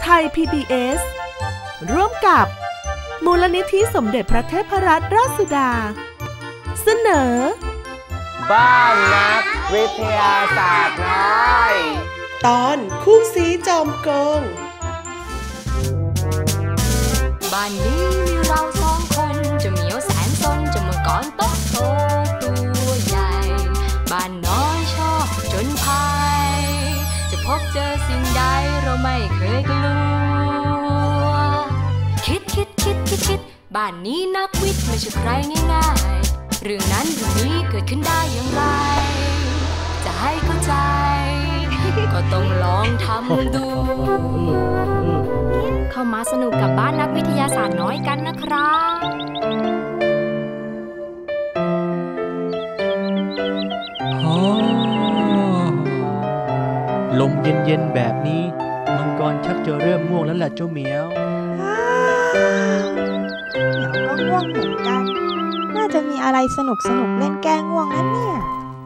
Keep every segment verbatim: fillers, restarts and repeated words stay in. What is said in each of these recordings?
ไทย พี บี เอส ร่วมกับมูลนิธิสมเด็จพระเทพรัตนราชสุดาเสนอบ้านนักวิทยาศาสตร์น้อยตอนคู่สีจอมโกงบ้านนี้มีเราสองคนจะเหมียวแสนซนจะมังกรโตโตตัวใหญ่บ้านน้อยชอบจนภัยจะพบเจอสิ่งใดเราไม่เคยกลัวคิดคิดคิดคิดคิดบ้านนี้นักวิทย์ไม่ใช่ใครง่ายๆเรื่องนั้นเรื่องนี้เกิดขึ้นได้อย่างไรจะให้เข้าใจก็ต้องลองทำดูเข้ามาสนุกกับบ้านนักวิทยาศาสตร์น้อยกันนะครับลมเย็นๆแบบนี้มังกรชักจะเริ่มง่วงแล้วล่ะเจ้าเหมียวเหมียวก็ง่วงเหมือนกันน่าจะมีอะไรสนุกสนุกเล่นแก้ง่วงนั่นเนี่ย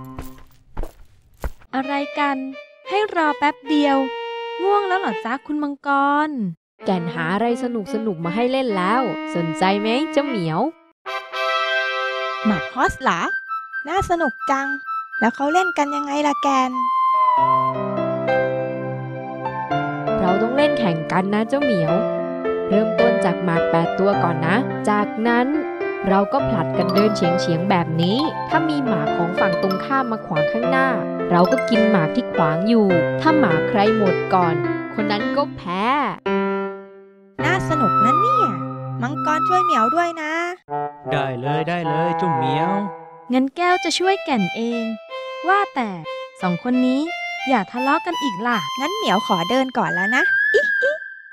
อะไรกันให้รอแป๊บเดียวง่วงแล้วเหรอจ๊ะคุณมังกรแก่นหาอะไรสนุกสนุกมาให้เล่นแล้วสนใจไหมเจ้าเหมียวหมากฮอสเหรอน่าสนุกจังแล้วเขาเล่นกันยังไงล่ะแกนเราต้องเล่นแข่งกันนะเจ้าเหมียวเริ่มต้นจากหมากแปดตัวก่อนนะจากนั้นเราก็ผลัดกันเดินเฉียงเฉียงแบบนี้ถ้ามีหมากของฝั่งตรงข้ามมาขวางข้างหน้าเราก็กินหมากที่ขวางอยู่ถ้าหมากใครหมดก่อนคนนั้นก็แพ้น่าสนุกนะเนี่ยมังกรช่วยเหมียวด้วยนะได้เลยได้เลยเจ้าเหมียวงั้นแก้วจะช่วยแก่นเองว่าแต่สองคนนี้อย่าทะเลาะกันอีกล่ะงั้นเหมียวขอเดินก่อนแล้วนะอิอิ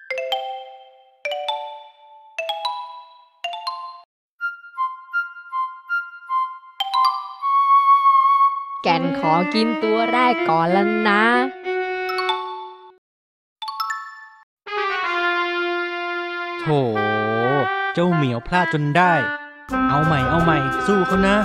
แก่นขอกินตัวแรกก่อนแล้วนะโถเจ้าเหมียวพลาดจนได้เอาใหม่เอาใหม่สู้เขานะ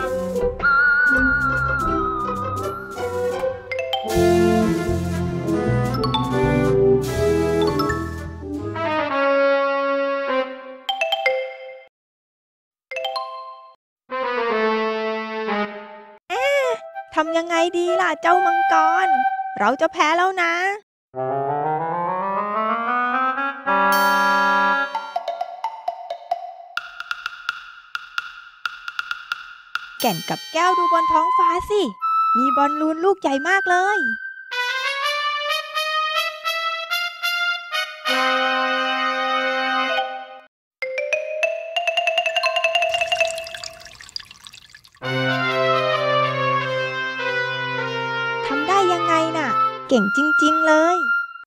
ทำยังไงดีล่ะเจ้ามังกรเราจะแพ้แล้วนะแก่นกับแก้วดูบนท้องฟ้าสิมีบอลลูนลูกใหญ่มากเลยทำได้ยังไงน่ะเก่งจริงๆเลย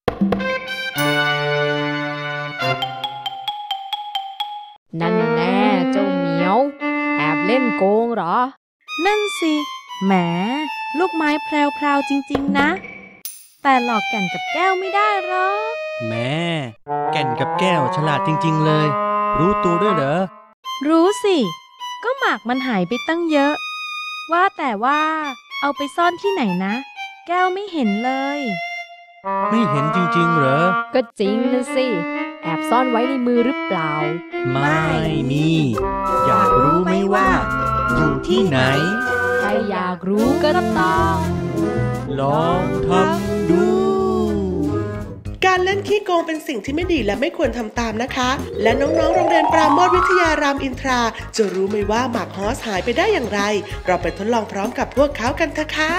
นั่นแน่เจ้าเหมียวแอบเล่นโกงเหรอนั่นสิแหมลูกไม้แพรวๆจริงๆนะแต่หลอกแก่นกับแก้วไม่ได้หรอกแม่แก่นกับแก้วฉลาดจริงๆเลยรู้ตัวด้วยเหรอรู้สิก็หมากมันหายไปตั้งเยอะว่าแต่ว่าเอาไปซ่อนที่ไหนนะแก้วไม่เห็นเลยไม่เห็นจริงๆเหรอก็จริงนะสิแอบซ่อนไว้ในมือหรือเปล่าไม่มีอยากรู้ไหมว่าอยู่ที่ไหนถ้าอยากรู้ก็ต้องลองทำดูการเล่นขี้โกงเป็นสิ่งที่ไม่ดีและไม่ควรทำตามนะคะและน้องๆโรงเรียนปราโมทย์วิทยารามอินทราจะรู้ไหมว่าหมากฮอสหายไปได้อย่างไรเราไปทดลองพร้อมกับพวกเขากันเถอะค่ะ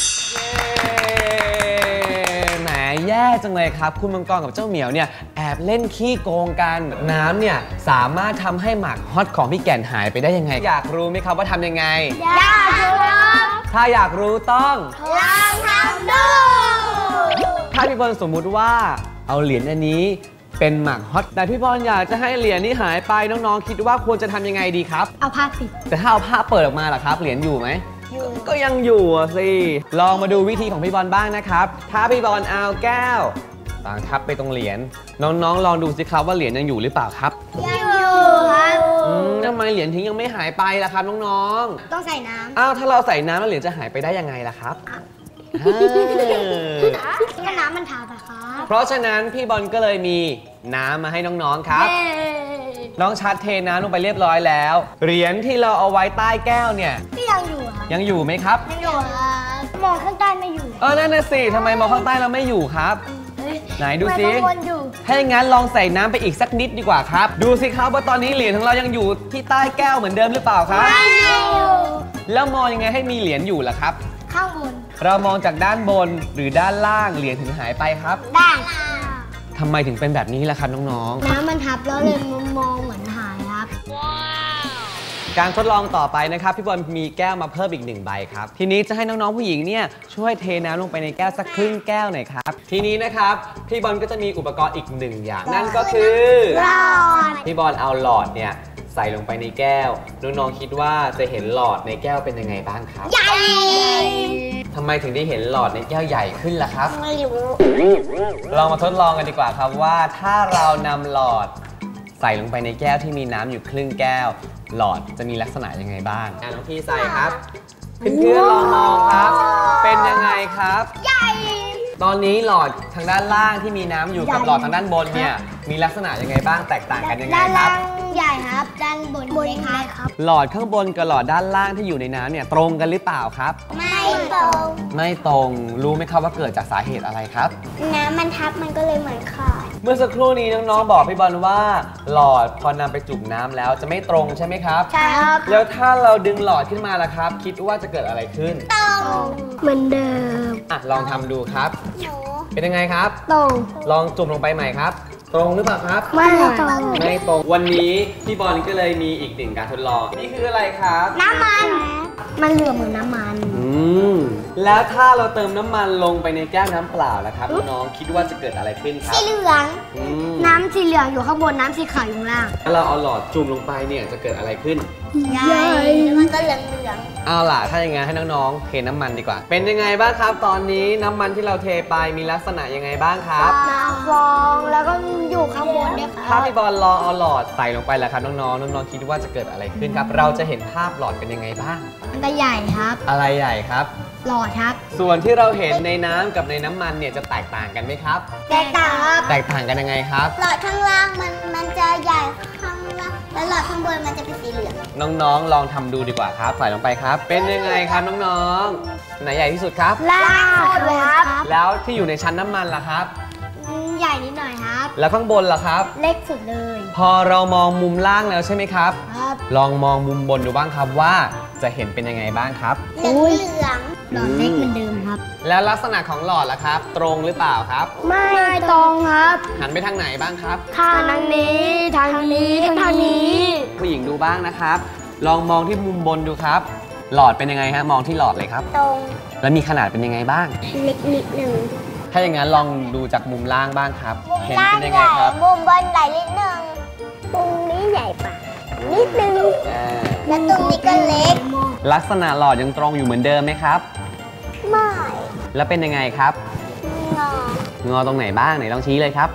แหมแย่จังเลยครับคุณมังกรกับเจ้าเหมียวเนี่ยแอบเล่นขี้โกงกันน้ำเนี่ยสามารถทำให้หมากฮอตของพี่แก่นหายไปได้ยังไงอยากรู้ไหมครับว่าทำยังไงอยากรู้ถ้าอยากรู้ต้องลองทำดูถ้าพี่บอลสมมุติว่าเอาเหรียญอันนี้เป็นหมากฮอตแต่พี่บอลอยากจะให้เหรียญนี้หายไปน้องๆคิดว่าควรจะทำยังไงดีครับเอาผ้าปิดแต่ถ้าเอาผ้าเปิดออกมาล่ะครับเหรียญอยู่ไหมก็ยังอยู่สิลองมาดูวิธีของพี่บอลบ้างนะครับถ้าพี่บอลเอาแก้ววางทับไปตรงเหรียญน้องๆลองดูสิครับว่าเหรียญยังอยู่หรือเปล่าครับยังอยู่ครับทำไมเหรียญทิ้งยังไม่หายไปล่ะครับน้องๆต้องใส่น้ำอ้าวถ้าเราใส่น้ำแล้วเหรียญจะหายไปได้ยังไงล่ะครับถ้าน้ำมันทับอะครับเพราะฉะนั้นพี่บอลก็เลยมีน้ำมาให้น้องๆครับน้องชัดเทน้ำลงไปเรียบร้อยแล้วเหรียญที่เราเอาไว้ใต้แก้วเนี่ยก็ยังอยู่ครับยังอยู่ไหมครับยังอยู่ครับมองข้างใต้ไม่อยู่เออนั่นน่ะสิทำไมมองข้างใต้เราไม่อยู่ครับ ไหนดูสิข้างบนอยู่ถ้าอย่างนั้นลองใส่น้ำไปอีกสักนิดดีกว่าครับดูสิครับว่าตอนนี้เหรียญของเรายังอยู่ที่ใต้แก้วเหมือนเดิมหรือเปล่าครับไม่อยู่แล้วมองยังไงให้มีเหรียญอยู่ล่ะครับข้างบนเรามองจากด้านบนหรือด้านล่างเหรียญถึงหายไปครับด้านทำไมถึงเป็นแบบนี้ล่ะครับน้องๆน้ำมันทับแล้วเลยมองเหมือนหายครับการทดลองต่อไปนะครับพี่บอลมีแก้วมาเพิ่มอีกหนึ่งใบครับทีนี้จะให้น้องๆผู้หญิงเนี่ยช่วยเทน้ำลงไปในแก้วสักครึ่งแก้วหน่อยครับทีนี้นะครับพี่บอลก็จะมีอุปกรณ์อีกหนึ่งอย่างนั่นก็คือหลอดพี่บอลเอาหลอดเนี่ยใส่ลงไปในแก้วน้องๆคิดว่าจะเห็นหลอดในแก้วเป็นยังไงบ้างครับใหญ่ทำไมถึงได้เห็นหลอดในแก้วใหญ่ขึ้นล่ะครับไม่รู้เรามาทดลองกันดีกว่าครับว่าถ้าเรานำหลอดใส่ลงไปในแก้วที่มีน้ำอยู่ครึ่งแก้วหลอดจะมีลักษณะยังไงบ้างน้องพี่ใส่ครับเพื่อนๆลองมองครับเป็นยังไงครับใหญ่ตอนนี้หลอดทางด้านล่างที่มีน้ำอยู่กับหลอดทางด้านบนเนี่ยมีลักษณะยังไงบ้างแตกต่างกันยังไงด้านครัล่าบงใหญ่ครับ ด้านบนเล็กครับหลอดข้างบนกับหลอดด้านล่างที่อยู่ในน้ำเนี่ยตรงกันหรือเปล่าครับไม่ตรงไม่ตรงรู้ไหมครับว่าเกิดจากสาเหตุอะไรครับน้ำมันทับมันก็เลยเหมือนขาดเมื่อสักครู่นี้น้องๆบอกพี่บอลว่าหลอดพอนำไปจุ่มน้ำแล้วจะไม่ตรงใช่ไหมครับใช่ครับแล้วถ้าเราดึงหลอดขึ้นมาล่ะครับ คิดว่าจะเกิดอะไรขึ้นตรงเหมือนเดิมอ่ะลองทำดูครับหนูเป็นยังไงครับตรงลองจุ่มลงไปใหม่ครับ ตรงหรือเปล่าครับไม่ตรงไม่ตรงวันนี้พี่บอลก็เลยมีอีกหนึ่งการทดลองนี่คืออะไรครับน้ำมัน มันเหลือเหมือนน้ำมันอืมแล้วถ้าเราเติมน้ำมันลงไปในแก้วน้ำเปล่าล่ะครับน้องๆคิดว่าจะเกิดอะไรขึ้นครัสีบเหลืองอืมน้ำสีเหลืองอยู่ข้างบน น้ำสีขาวอยู่ข้างล่างถ้าเราเอาหลอดจุ่มลงไปเนี่ยจะเกิดอะไรขึ้นใหญ่แล้วมันก็เหลืองเหลืองเอาล่ะถ้าอย่างงั้นให้น้องๆเทน้ำมันดีกว่า เป็นยังไงบ้างครับ ตอนนี้น้ำมันที่เราเทไปมีลักษณะยังไงบ้างครับน้ำฟองแล้วก็อยู่ข้างบนเนี่ยคถ้ารับพี่บอลลองเอาหลอดใส่ลงไปแล้วครับน้องๆน้องๆคิดว่าจะเกิดอะไรขึ้นครับ เราจะเห็นภาพหลอดเป็นยังไงบ้างมันจะใหญ่ครับอะไรใหญ่ครับหลอดครับส่วนที่เราเห็นในน้ำกับในน้ำมันเนี่ยจะแตกต่างกันไหมครับแตกต่างครับแตกต่างกันยังไงครับหลอดข้างล่างมันมันจะใหญ่ข้างล่างแล้วหลอดข้างบนมันจะเป็นสีเหลืองน้องๆลองทำดูดีกว่าครับใส่ลงไปครับ เป็นยังไงครับน้องๆไหนใหญ่ที่สุดครับล่างสุดเลยครับแล้วที่อยู่ในชั้นน้ำมันล่ะครับใหญ่นิดหน่อยครับแล้วข้างบนล่ะครับเล็กสุดเลยพอเรามองมุมล่างแล้วใช่ไหมครับครับลองมองมุมบนดูบ้างครับว่าจะเห็นเป็นยังไงบ้างครับเหลืองเหลืองหลอดเล็กเหมือนเดิมครับแล้วลักษณะของหลอดล่ะครับ ตรงหรือเปล่าครับไม่ตรงครับหันไปทางไหนบ้างครับทางนี้ทางนี้ทางนี้ผู้หญิงดูบ้างนะครับ ลองมองที่มุมบนดูครับ หลอดเป็นยังไงฮะมองที่หลอดเลยครับตรงแล้วมีขนาดเป็นยังไงบ้างเล็กนิดหนึ่งถ้าอย่างนั้นลองดูจากมุมล่างบ้างครับ เห็นเป็นยังไงครับมุมบนใหญ่นิดหนึ่งมุมนี้ใหญ่กว่านิดหนึ่งอ่าและตรงนี้ก็เล็กลักษณะหลอดยังตรงอยู่เหมือนเดิมไหมครับไม่แล้วเป็นยังไงครับงองอตรงไหนบ้างไหนลองชี้เลยครับ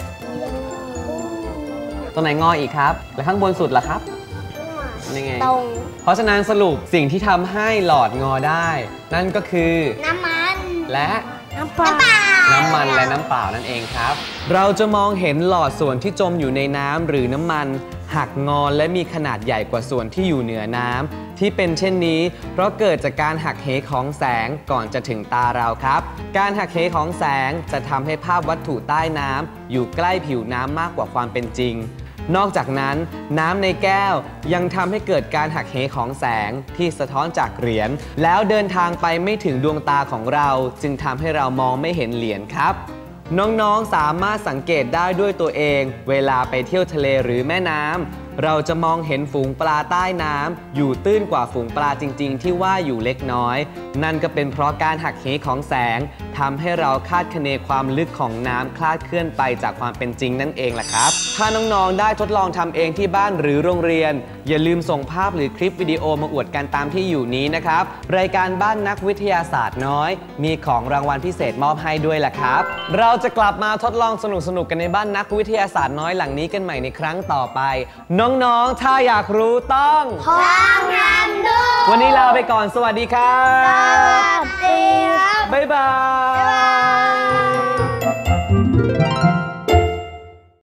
ตรงไหนงออีกครับ แล้วข้างบนสุดล่ะครับยังไงตรงเพราะฉะนั้นสรุปสิ่งที่ทำให้หลอดงอได้ นั่นก็คือน้ำมันและน้ำเปล่าน้ำมันและน้ำเปล่านั่นเองครับ เราจะมองเห็นหลอดส่วนที่จมอยู่ในน้ำหรือน้ำมัน หักงอและมีขนาดใหญ่กว่าส่วนที่อยู่เหนือน้ำที่เป็นเช่นนี้ เพราะเกิดจากการหักเหของแสงก่อนจะถึงตาเราครับ การหักเหของแสงจะทำให้ภาพวัตถุใต้น้ำอยู่ใกล้ผิวน้ำมากกว่าความเป็นจริง นอกจากนั้นน้ำในแก้วยังทำให้เกิดการหักเหของแสงที่สะท้อนจากเหรียญแล้วเดินทางไปไม่ถึงดวงตาของเราจึงทำให้เรามองไม่เห็นเหรียญครับ น้องๆสามารถสังเกตได้ด้วยตัวเองเวลาไปเที่ยวทะเลหรือแม่น้ำเราจะมองเห็นฝูงปลาใต้น้ำอยู่ตื้นกว่าฝูงปลาจริงๆที่ว่าอยู่เล็กน้อยนั่นก็เป็นเพราะการหักเหของแสงทำให้เราคาดคะเนความลึกของน้ำคลาดเคลื่อนไปจากความเป็นจริงนั่นเองแหละครับถ้าน้องๆได้ทดลองทำเองที่บ้านหรือโรงเรียนอย่าลืมส่งภาพหรือคลิปวิดีโอมาอวดกันตามที่อยู่นี้นะครับรายการบ้านนักวิทยาศาสตร์น้อยมีของรางวัลพิเศษมอบให้ด้วยล่ะครับเราจะกลับมาทดลองสนุกๆกันในบ้านนักวิทยาศาสตร์น้อยหลังนี้กันใหม่ในครั้งต่อไปน้องๆถ้าอยากรู้ต้องพร้อมทำดูวันนี้ลาไปก่อนสวัสดีครับสวัสดีครับบ๊ายบาย